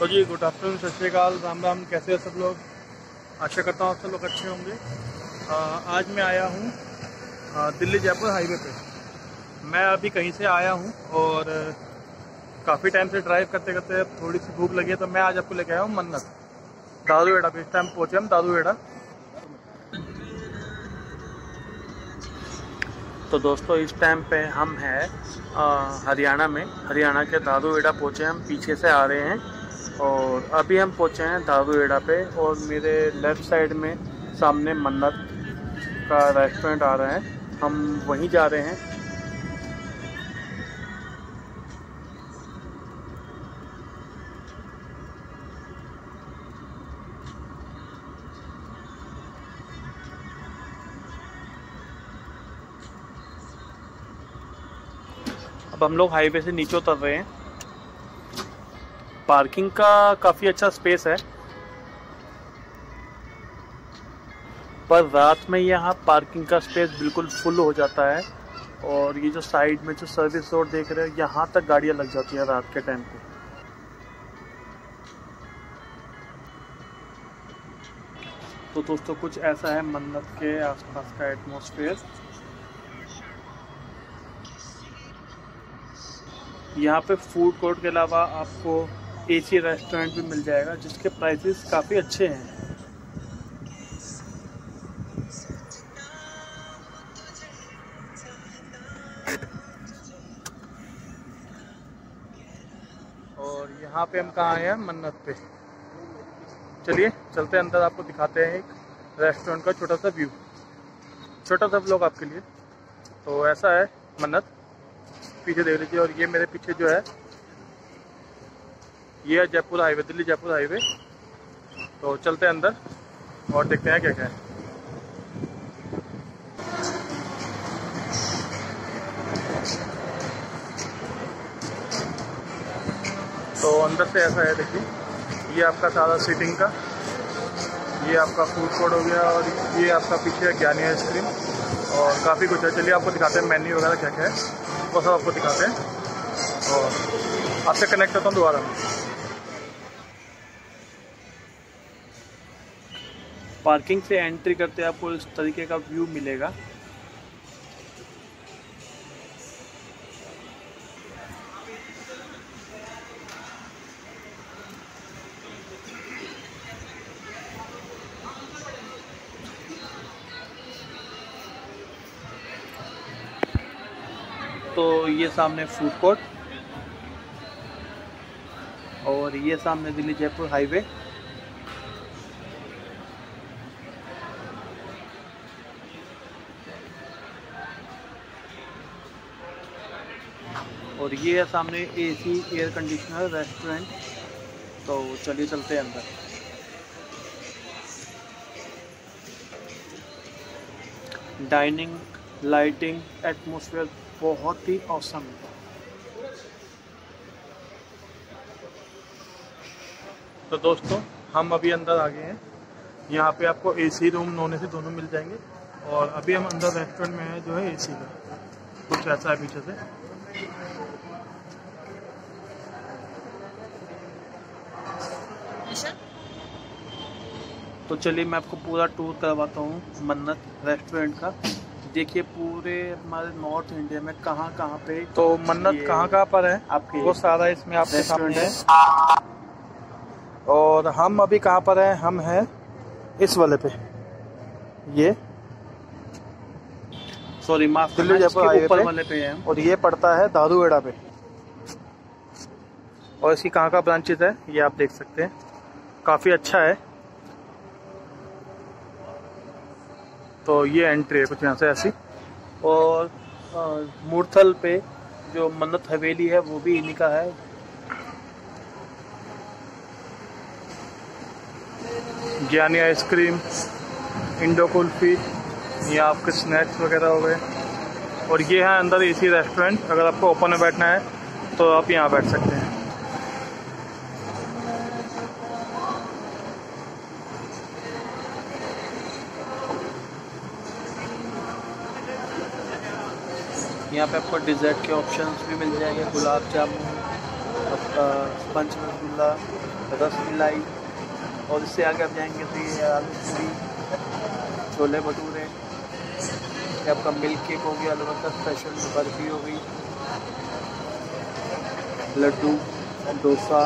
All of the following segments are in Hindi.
तो जी गुड आफ्टरनून, सत श्री अकाल, राम राम। कैसे हो सब लोग? आशा करता हूँ सब लोग अच्छे होंगे। आज मैं आया हूँ दिल्ली जयपुर हाईवे पे। मैं अभी कहीं से आया हूँ और काफ़ी टाइम से ड्राइव करते करते थोड़ी सी भूख लगी है, तो मैं आज आपको लेके आया हूँ मन्नत दादूहेड़ा पे। इस टाइम पहुँचे हम दादूहेड़ा। तो दोस्तों इस टाइम पे हम हैं हरियाणा में। हरियाणा के दादूहेड़ा पहुँचे। हम पीछे से आ रहे हैं और अभी हम पहुँचे हैं दादूहेड़ा पे। और मेरे लेफ़्ट साइड में सामने मन्नत का रेस्टोरेंट आ रहा है, हम वहीं जा रहे हैं। अब हम लोग हाईवे से नीचे उतर रहे हैं। पार्किंग का काफ़ी अच्छा स्पेस है, पर रात में यहाँ पार्किंग का स्पेस बिल्कुल फुल हो जाता है। और ये जो साइड में जो सर्विस रोड देख रहे हो, यहाँ तक गाड़ियाँ लग जाती हैं रात के टाइम पे। तो दोस्तों कुछ ऐसा है मन्नत के आसपास का एटमॉस्फेयर। यहाँ पे फूड कोर्ट के अलावा आपको एसी रेस्टोरेंट भी मिल जाएगा, जिसके प्राइसेस काफ़ी अच्छे हैं। और यहाँ पे हम कहाँ आए हैं? मन्नत पे। चलिए चलते हैं अंदर, आपको दिखाते हैं एक रेस्टोरेंट का छोटा सा व्यू, छोटा सा व्लॉग आपके लिए। तो ऐसा है मन्नत, पीछे देख लीजिए। और ये मेरे पीछे जो है ये है जयपुर हाईवे, दिल्ली जयपुर हाईवे। तो चलते हैं अंदर और देखते हैं क्या क्या है। तो अंदर से ऐसा है, देखिए ये आपका सारा सीटिंग का, ये आपका फूड कोर्ट हो गया। और ये आपका पीछे है ज्ञानी आइसक्रीम और काफ़ी कुछ है। चलिए आपको दिखाते हैं मेन्यू वगैरह क्या क्या है, वो सब आपको दिखाते हैं। और आपसे कनेक्ट होता हूँ दोबारा में। पार्किंग से एंट्री करते आपको इस तरीके का व्यू मिलेगा। तो ये सामने फूड कोर्ट और ये सामने दिल्ली जयपुर हाईवे। और ये है सामने एसी एयर कंडीशनर रेस्टोरेंट। तो चलिए चलते हैं अंदर। डाइनिंग, लाइटिंग, एटमॉस्फेयर बहुत ही ऑसम है। तो दोस्तों हम अभी अंदर आ गए हैं। यहाँ पे आपको एसी रूम, नॉन एसी दोनों मिल जाएंगे। और अभी हम अंदर रेस्टोरेंट में है जो है एसी का, कुछ ऐसा है पीछे से। तो चलिए मैं आपको पूरा टूर करवाता हूँ मन्नत रेस्टोरेंट का। देखिए पूरे हमारे नॉर्थ इंडिया में कहाँ कहाँ पे, तो मन्नत कहाँ कहाँ पर है आपके, वो सारा इसमें आपके सामने है। और हम अभी कहाँ पर हैं? हम हैं इस वाले पे, ये सॉरी माफ, दिल्ली जयपुर हाईवे ऊपर वाले पे हैं। और ये पड़ता है दादूहेड़ा पे। और इसकी कहाँ का ब्रांचेस है ये आप देख सकते हैं, काफ़ी अच्छा है। तो ये एंट्री है कुछ यहाँ से ऐसी। और मूर्थल पे जो मन्नत हवेली है वो भी इन्हीं का है। ज्ञानी आइसक्रीम, इंडो कुल्फी, ये आपके स्नैक्स वगैरह हो गए। और ये है अंदर एसी रेस्टोरेंट। अगर आपको ओपन में बैठना है तो आप यहाँ बैठ सकते हैं। यहाँ पे आपको डिज़र्ट के ऑप्शंस भी मिल जाएंगे, गुलाब जामुन, आपका स्पंज रसगुल्ला, रसमलाई, और इससे आगे आप जाएंगे तो ये आलू पूरी, छोले भटूरे, ये आपका मिल्क केक हो गया, अलबत्ता स्पेशल बर्फी हो गई, लड्डू, डोसा,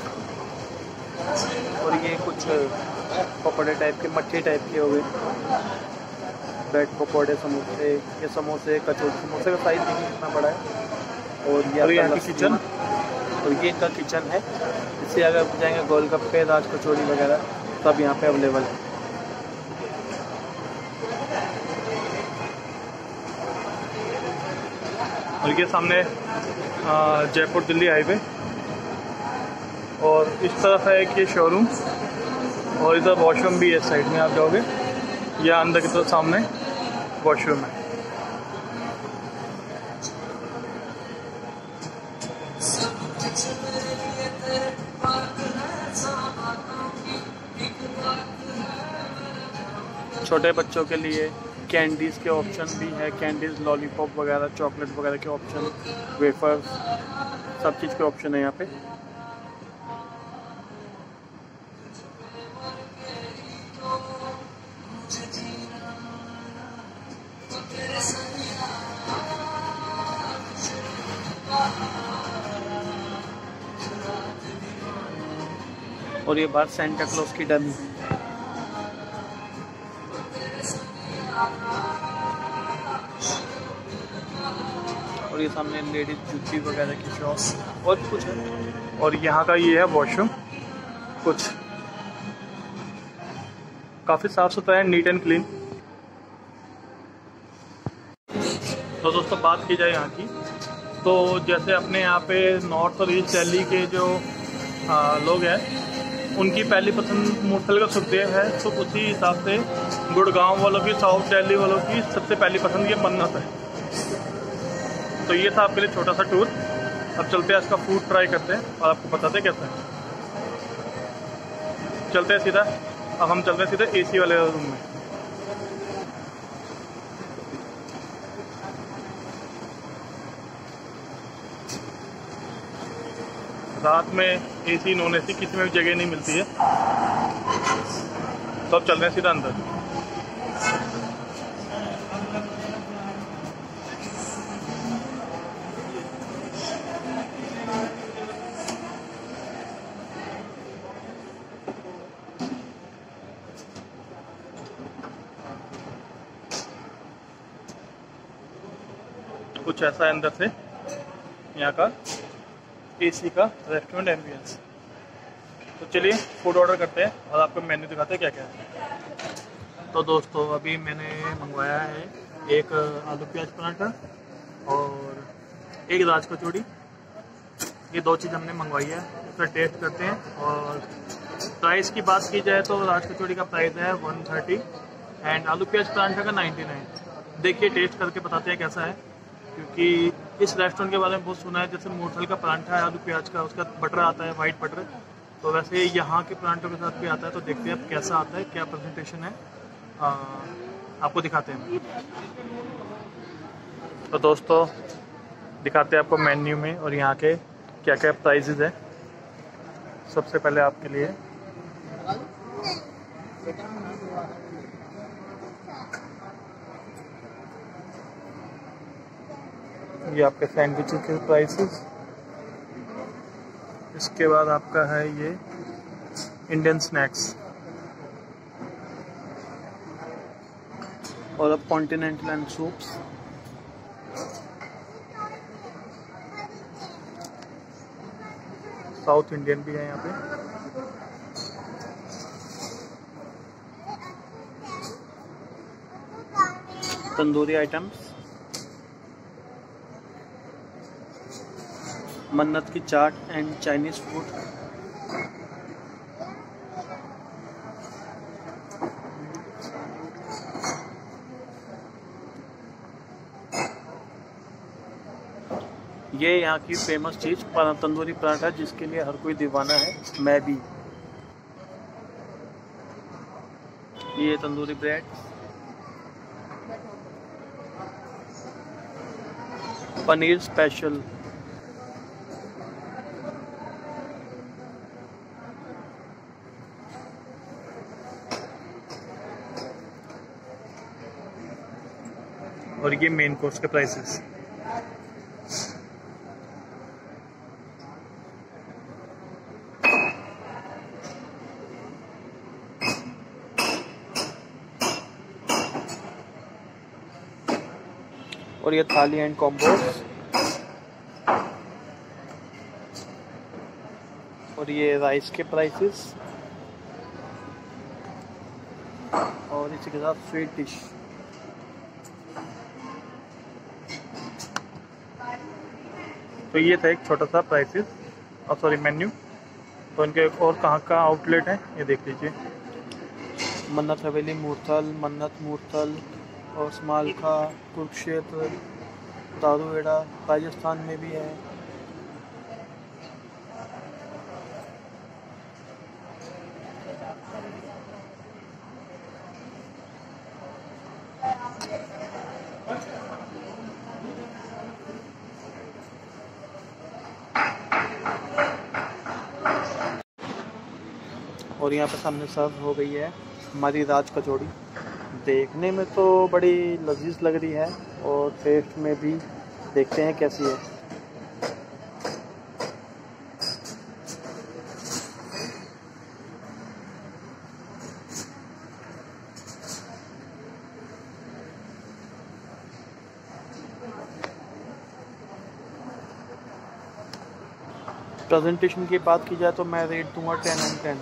और ये कुछ पकौड़े टाइप के, मट्ठी टाइप के हो गए, ब्रेड पकौड़े, समोसे, ये समोसे, कचौड़ी, समोसे का साइज देखिए कितना बड़ा है। और ये आपका किचन, और ये इनका किचन है। इससे अगर आप जाएंगे गोलगप्पे, राज कचौड़ी वगैरह सब यहाँ पे अवेलेबल है। और ये सामने जयपुर दिल्ली हाईवे, और इस तरफ है कि ये शोरूम, और इधर वॉशरूम भी है। इस साइड में आप जाओगे या अंदर की तरफ सामने वॉशरूम है। छोटे बच्चों के लिए कैंडीज़ के ऑप्शन भी है, कैंडीज़, लॉलीपॉप वगैरह, चॉकलेट वगैरह के ऑप्शन, वेफर्स, सब चीज़ के ऑप्शन है यहाँ पे। और ये बाहर सेंटा क्लॉज की डमी, और ये सामने लेडीज जूती वगैरह की शॉप, और कुछ है। और यहाँ का ये है वॉशरूम, कुछ काफ़ी साफ़ सुथरा है, नीट एंड क्लीन। तो दोस्तों बात की जाए यहाँ की, तो जैसे अपने यहाँ पे नॉर्थ और ईस्ट दिल्ली के जो लोग हैं, उनकी पहली पसंद मूर्थल का सुखदेव है, तो उसी हिसाब से गुड़गांव वालों की, साउथ दिल्ली वालों की सबसे पहली पसंद ये मन्नत है। तो ये था आपके लिए छोटा सा टूर। अब चलते हैं, इसका फूड ट्राई करते हैं और आपको बताते हैं कैसा है। चलते हैं सीधा, अब हम चलते हैं सीधे AC वाले रूम में। रात में AC नॉन AC किसी में भी जगह नहीं मिलती है, तो अब चल रहे हैं सीधा अंदर। कुछ ऐसा है अंदर से यहाँ का AC का रेस्टोरेंट एम्बियंस। तो चलिए फूड ऑर्डर करते हैं और आपको मेन्यू दिखाते हैं क्या क्या है। तो दोस्तों अभी मैंने मंगवाया है एक आलू प्याज पराठा और एक राज कचौड़ी, ये दो चीज़ हमने मंगवाई है। इसका टेस्ट करते हैं, और प्राइस की बात की जाए तो राज कचौड़ी का प्राइस है 130 एंड आलू प्याज पराठा का 99। देखिए टेस्ट करके बताते हैं कैसा है, क्योंकि इस रेस्टोरेंट के बारे में बहुत सुना है। जैसे मूर्थल का परांठा है आलू प्याज का, उसका बटर आता है वाइट बटर, तो वैसे यहाँ के परांठों के साथ भी आता है। तो देखते हैं अब कैसा आता है, क्या प्रेजेंटेशन है, आपको दिखाते हैं। तो दोस्तों दिखाते हैं आपको मेन्यू में और यहाँ के क्या क्या प्राइजेज है। सबसे पहले आपके लिए ये आपके सैंडविच के प्राइसेस। इसके बाद आपका है ये इंडियन स्नैक्स, और अब continental and soups, south Indian भी है यहाँ पे। तंदूरी आइटम्स, मन्नत की चाट एंड चाइनीज फूड, ये यहाँ की फेमस चीज़ तंदूरी पराठा, जिसके लिए हर कोई दीवाना है, मैं भी। ये तंदूरी ब्रेड, पनीर स्पेशल, और ये मेन कोर्स के प्राइसेस। और ये थाली एंड कॉम्बोस, और ये राइस के प्राइसेस, और इसी के साथ स्वीट डिश। तो ये था एक छोटा सा प्राइसेस और सॉरी मेन्यू। तो इनके और कहाँ का आउटलेट है ये देख लीजिए। मन्नत हवेली मूर्थल, मन्नत मूर्थल और स्मालखा, कुरुक्षेत्र, दारूहेड़ा, राजस्थान में भी है। और यहाँ पे सामने सर्व हो गई है हमारी राज कचौड़ी। देखने में तो बड़ी लजीज लग रही है और टेस्ट में भी देखते हैं कैसी है। प्रेजेंटेशन की बात की जाए तो मैं रेट दूंगा 10/10।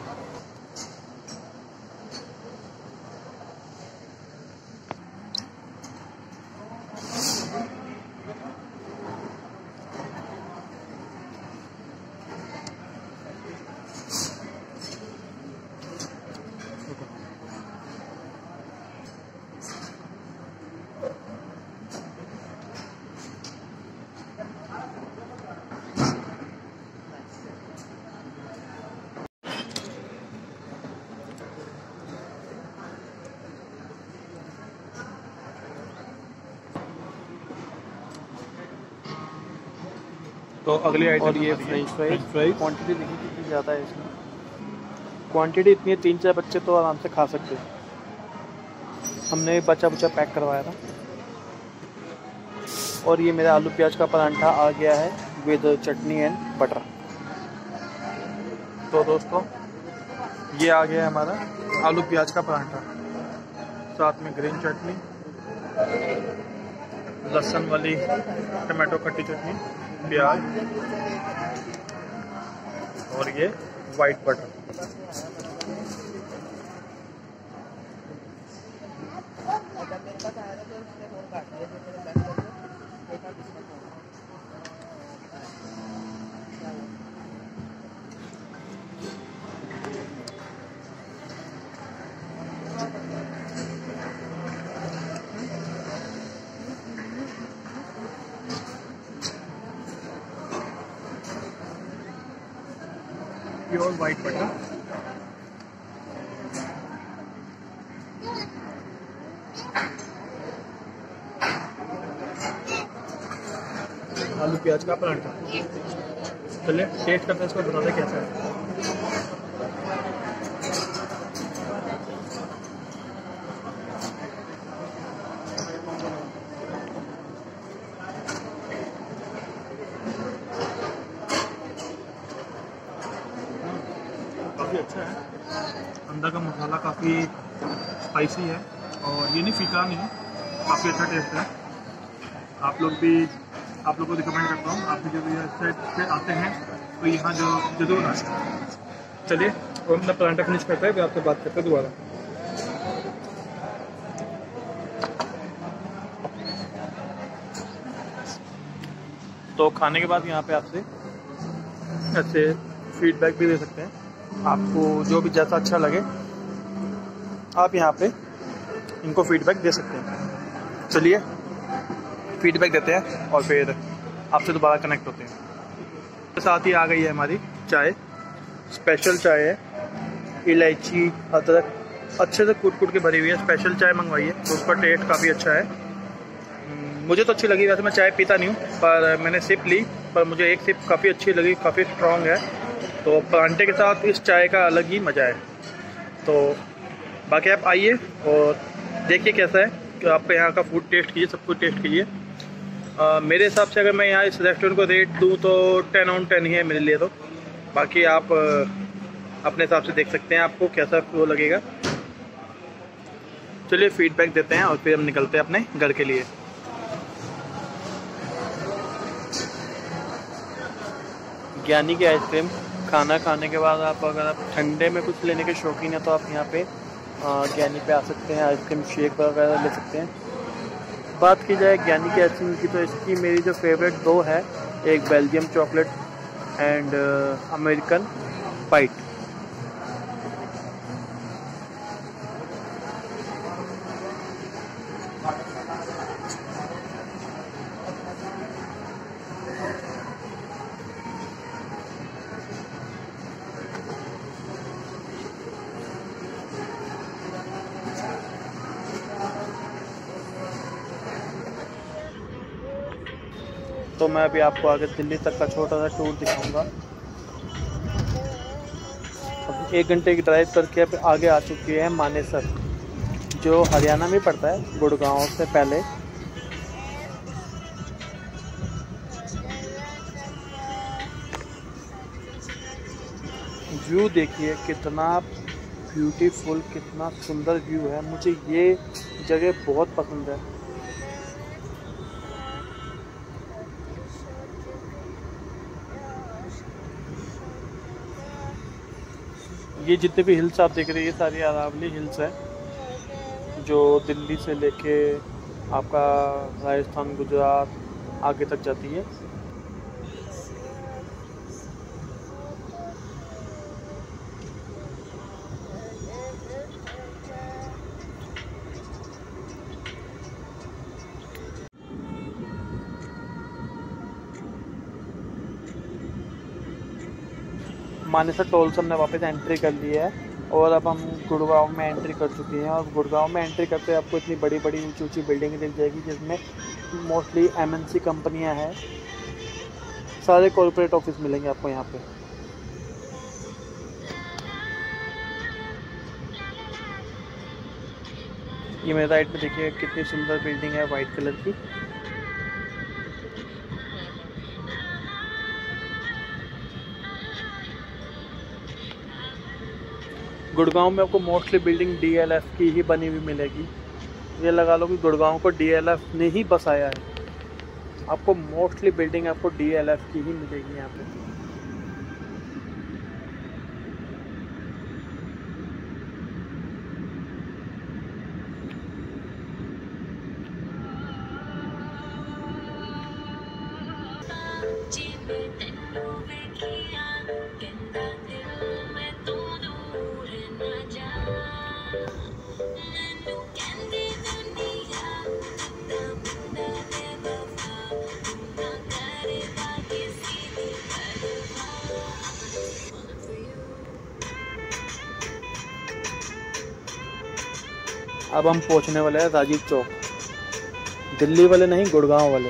तो अगली आइटम और ये फ्रेंच फ्राइज, क्वांटिटी देखिए कितनी ज़्यादा है इसमें। क्वांटिटी इतनी है 3-4 बच्चे तो आराम से खा सकते हैं। हमने बच्चा पैक करवाया था। और ये मेरा आलू प्याज का परांठा आ गया है विद चटनी एंड बटर। तो दोस्तों ये आ गया हमारा आलू प्याज का परांठा, साथ में ग्रीन चटनी, लहसुन वाली टमाटो खट्टी चटनी, प्याज और ये white butter. Pure white butter, आलू प्याज का परांठा। चलिए टेस्ट करते हैं इसको, बताते कैसा है। काफ़ी अच्छा है, अंदर का मसाला काफ़ी स्पाइसी है और ये नहीं फीका नहीं है, काफ़ी अच्छा टेस्ट है। आप लोग को रिकमेंड करता हूँ, आप भी जब ये साइड से आते हैं तो यहाँ जो जरूर आए। चलिए और अपना परांठा फिनिश करते हैं, फिर आपसे बात करते हैं दोबारा। तो खाने के बाद यहाँ पे आपसे ऐसे फीडबैक भी दे सकते हैं। आपको जो भी जैसा अच्छा लगे आप यहाँ पे इनको फीडबैक दे सकते हैं। चलिए फीडबैक देते हैं और फिर आपसे दोबारा कनेक्ट होते हैं। साथ ही आ गई है हमारी चाय, स्पेशल चाय है, इलायची अदरक अच्छे से कूट के भरी हुई है। स्पेशल चाय मंगवाई है तो उसका टेस्ट काफ़ी अच्छा है, मुझे तो अच्छी लगी। वैसे मैं चाय पीता नहीं हूँ पर मैंने सिप ली, पर मुझे एक सिप काफ़ी अच्छी लगी, काफ़ी स्ट्रॉन्ग है। तो परांठे के साथ इस चाय का अलग ही मज़ा है। तो बाकी आप आइए और देखिए कैसा है, आप यहाँ का फूड टेस्ट कीजिए, सब कुछ टेस्ट कीजिए। मेरे हिसाब से अगर मैं यहाँ इस रेस्टोरेंट को रेट दूँ तो 10/10 ही है मेरे लिए। तो बाकी आप अपने हिसाब से देख सकते हैं, आपको कैसा वो लगेगा। चलिए फीडबैक देते हैं और फिर हम निकलते हैं अपने घर के लिए। ज्ञानी की आइसक्रीम खाना खाने के बाद आप अगर आप ठंडे में कुछ लेने के शौकीन हैं तो आप यहाँ पे ज्ञानी पे आ सकते हैं, आइसक्रीम शेक वगैरह ले सकते हैं। बात की जाए ज्ञानी की आइसक्रीम की तो इसकी मेरी जो फेवरेट दो है, एक Belgium chocolate and American bite. तो मैं अभी आपको आगे दिल्ली तक का छोटा सा टूर दिखाऊंगा। अब 1 घंटे की ड्राइव करके अब आगे आ चुके हैं मानेसर, जो हरियाणा में पड़ता है, गुड़गांव से पहले। व्यू देखिए कितना ब्यूटीफुल, कितना सुंदर व्यू है। मुझे ये जगह बहुत पसंद है। ये जितने भी हिल्स आप देख रहे हैं, ये सारी अरावली हिल्स है, जो दिल्ली से लेके आपका राजस्थान, गुजरात आगे तक जाती है। मानेसर टोल से हमने वापस एंट्री कर ली है और अब हम गुड़गांव में एंट्री कर चुके हैं। और गुड़गांव में एंट्री करते आपको इतनी बड़ी बड़ी ऊंची ऊंची बिल्डिंगें दिख जाएगी, जिसमें मोस्टली MNC कंपनियां हैं। सारे कॉर्पोरेट ऑफिस मिलेंगे आपको यहाँ पे। ये मेरे राइट में देखिए कितनी सुंदर बिल्डिंग है वाइट कलर की। गुड़गांव में आपको मोस्टली बिल्डिंग DLF की ही बनी हुई मिलेगी। ये लगा लो कि गुड़गांव को DLF ने ही बसाया है। आपको मोस्टली बिल्डिंग आपको DLF की ही मिलेगी यहाँ पे। अब हम पहुंचने वाले हैं राजीव चौक। दिल्ली वाले नहीं, गुड़गांव वाले।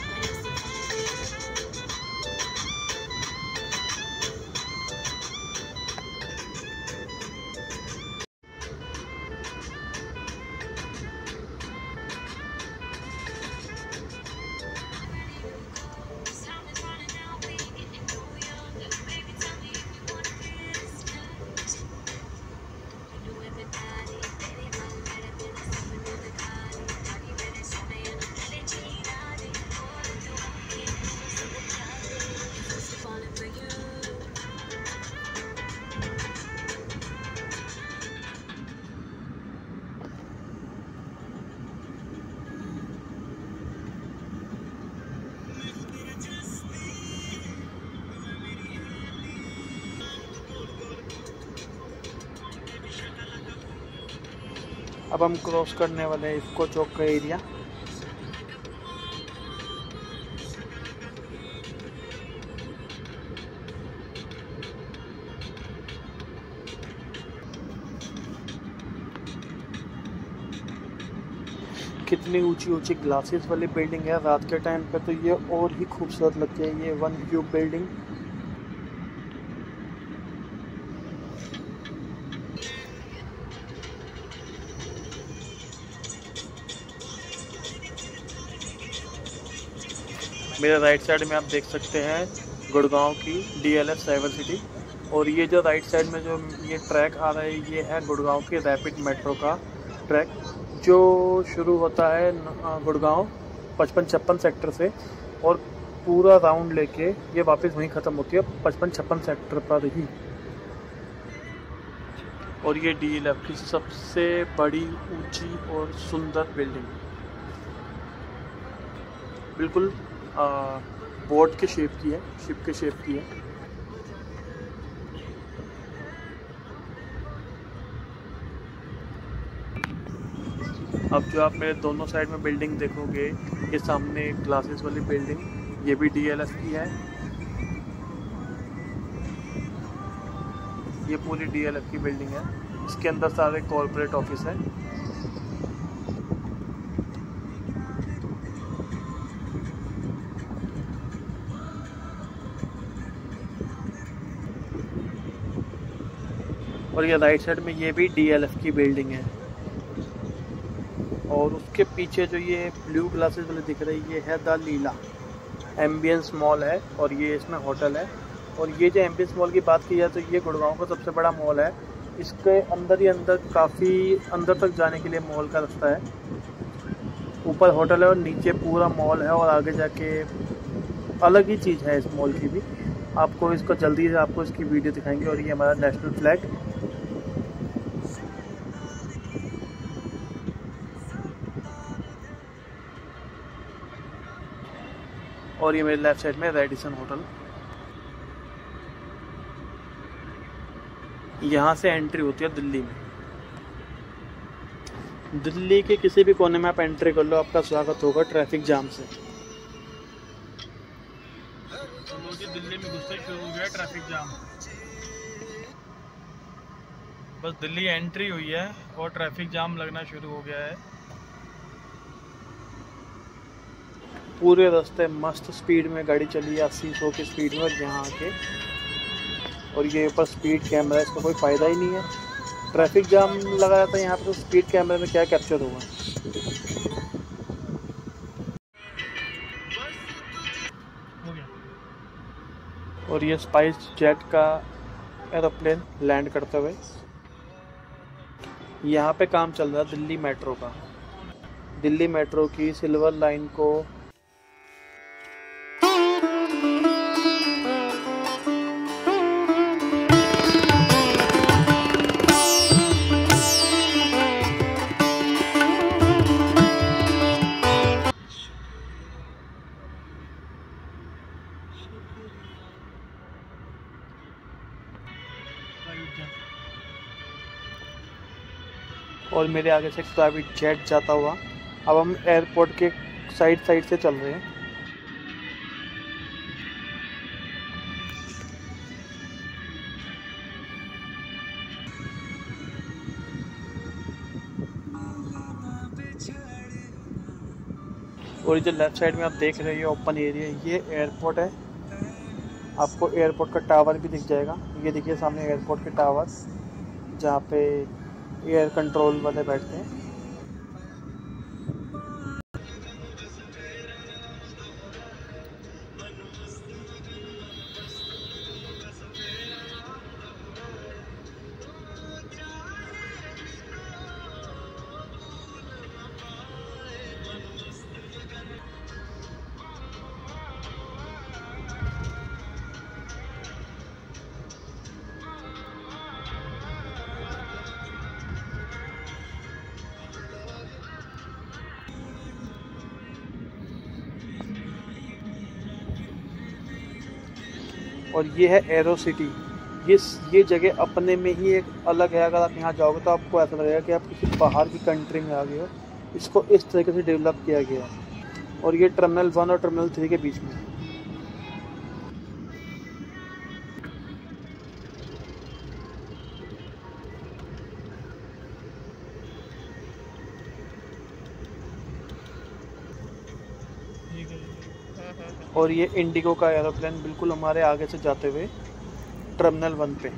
अब हम क्रॉस करने वाले हैं इफ्को चौक का एरिया। कितनी ऊंची ऊंची ग्लासेस वाली बिल्डिंग है। रात के टाइम पे तो ये और ही खूबसूरत लगती है, ये वन व्यू बिल्डिंग। मेरे राइट साइड में आप देख सकते हैं गुड़गांव की DLF साइबर सिटी। और ये जो राइट साइड में जो ये ट्रैक आ रहा है ये है गुड़गांव के रैपिड मेट्रो का ट्रैक, जो शुरू होता है गुड़गांव 55-56 सेक्टर से और पूरा राउंड लेके ये वापस वहीं ख़त्म होती है 55-56 सेक्टर पर ही। और ये DLF की सबसे बड़ी ऊंची और सुंदर बिल्डिंग, बिल्कुल बोट के शेप की है, शिप के शेप की है। अब जो आप मेरे दोनों साइड में बिल्डिंग देखोगे, ये सामने ग्लासेस वाली बिल्डिंग ये भी DLF की है। ये पूरी DLF की बिल्डिंग है, इसके अंदर सारे कॉर्पोरेट ऑफिस है। और ये राइट साइड में ये भी DLF की बिल्डिंग है। और उसके पीछे जो ये ब्लू ग्लासेस वाली दिख रही है ये है द लीला एम्बियंस मॉल है, और ये इसमें होटल है। और ये जो एम्बियंस मॉल की बात की जाए तो ये गुड़गांव का सबसे बड़ा मॉल है। इसके अंदर ही अंदर काफ़ी अंदर तक जाने के लिए मॉल का रास्ता है। ऊपर होटल है और नीचे पूरा मॉल है, और आगे जाके अलग ही चीज़ है इस मॉल की भी। आपको इसको जल्दी से आपको इसकी वीडियो दिखाएंगे। और ये हमारा नेशनल फ्लैग, और ये मेरे लेफ्ट साइड में रेडिसन होटल। यहाँ से एंट्री होती है दिल्ली में। दिल्ली के किसी भी कोने में आप एंट्री कर लो, आपका स्वागत होगा ट्रैफिक जाम से। दिल्ली में घुसते शुरू हो गया ट्रैफिक जाम। बस दिल्ली एंट्री हुई है और ट्रैफिक जाम लगना शुरू हो गया है। पूरे रास्ते मस्त स्पीड में गाड़ी चली है, 80-100 की स्पीड में। और यहाँ आके और ये ऊपर स्पीड कैमरा, इसका कोई फ़ायदा ही नहीं है। ट्रैफिक जाम लगा रहता है यहाँ पे, तो स्पीड कैमरे में क्या कैप्चर होगा। और ये स्पाइस जेट का एरोप्लेन लैंड करते हुए। यहाँ पे काम चल रहा है दिल्ली मेट्रो का। दिल्ली मेट्रो की सिल्वर लाइन को और मेरे आगे से एक प्राइवेट जेट जाता हुआ। अब हम एयरपोर्ट के साइड से चल रहे हैं। और ये जो लेफ्ट साइड में आप देख रहे हो ओपन एरिया, ये एयरपोर्ट है। आपको एयरपोर्ट का टावर भी दिख जाएगा। ये देखिए सामने एयरपोर्ट के टावर, जहाँ पे एयर कंट्रोल वाले बैठते हैं। और ये है एरो सिटी। ये जगह अपने में ही एक अलग है। अगर आप यहाँ जाओगे तो आपको ऐसा लगेगा कि आप किसी बाहर की कंट्री में आ गए हो। इसको इस तरीके से डेवलप किया गया है। और ये टर्मिनल 1 और टर्मिनल 3 के बीच में। और ये इंडिगो का एरोप्लेन बिल्कुल हमारे आगे से जाते हुए टर्मिनल 1 पे।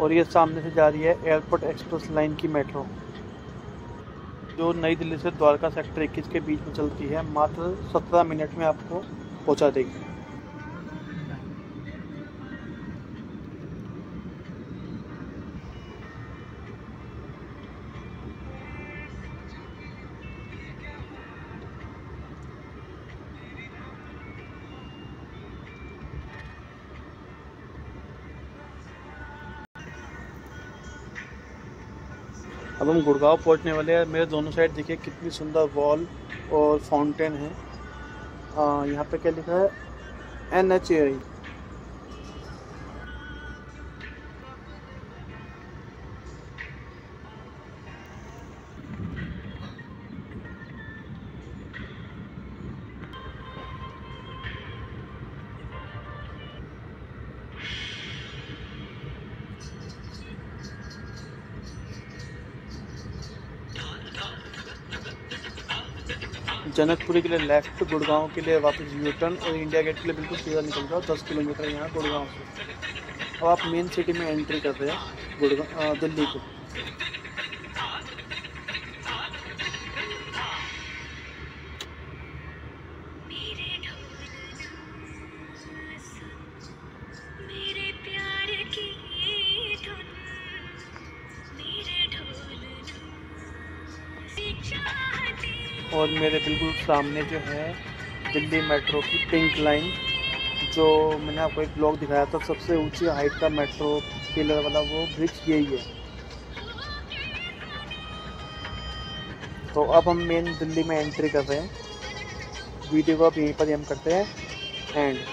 और ये सामने से जा रही है एयरपोर्ट एक्सप्रेस लाइन की मेट्रो, जो नई दिल्ली से द्वारका सेक्टर 21 के बीच में चलती है। मात्र 17 मिनट में आपको पहुंचा देगी। अब हम गुड़गांव पहुंचने वाले हैं। मेरे दोनों साइड देखिए कितनी सुंदर वॉल और फाउंटेन है। यहाँ पे क्या लिखा है, NHAI। जनकपुरी के लिए लेफ्ट, गुड़गांव के लिए वापस यू टर्न और इंडिया गेट के लिए बिल्कुल सीधा निकल जाओ। 10 किलोमीटर यहाँ गुड़गांव से। अब आप मेन सिटी में एंट्री कर रहे हैं गुड़गांव, दिल्ली को। और मेरे बिल्कुल सामने जो है दिल्ली मेट्रो की पिंक लाइन, जो मैंने आपको एक ब्लॉग दिखाया था, सबसे ऊंची हाइट का मेट्रो पिलर वाला वो ब्रिज यही है। तो अब हम मेन दिल्ली में एंट्री कर रहे हैं। वीडियो को अब यहीं पर हम करते हैं एंड।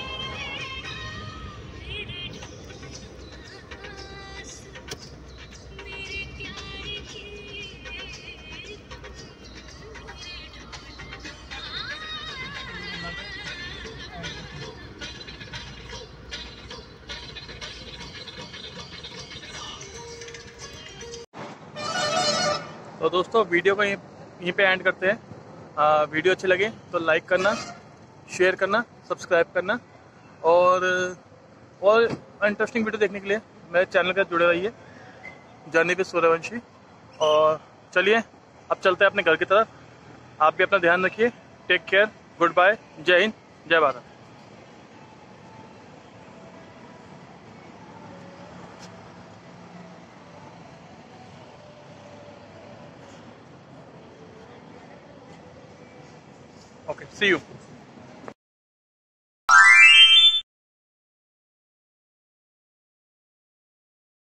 तो दोस्तों वीडियो को यहीं पे एंड करते हैं। वीडियो अच्छी लगे तो लाइक करना, शेयर करना, सब्सक्राइब करना और इंटरेस्टिंग वीडियो देखने के लिए मेरे चैनल के साथ जुड़े रहिए, जर्नी विद सूर्यवंशी। और चलिए अब चलते हैं अपने घर की तरफ। आप भी अपना ध्यान रखिए। टेक केयर, गुड बाय, जय हिंद, जय भारत। Okay, see you.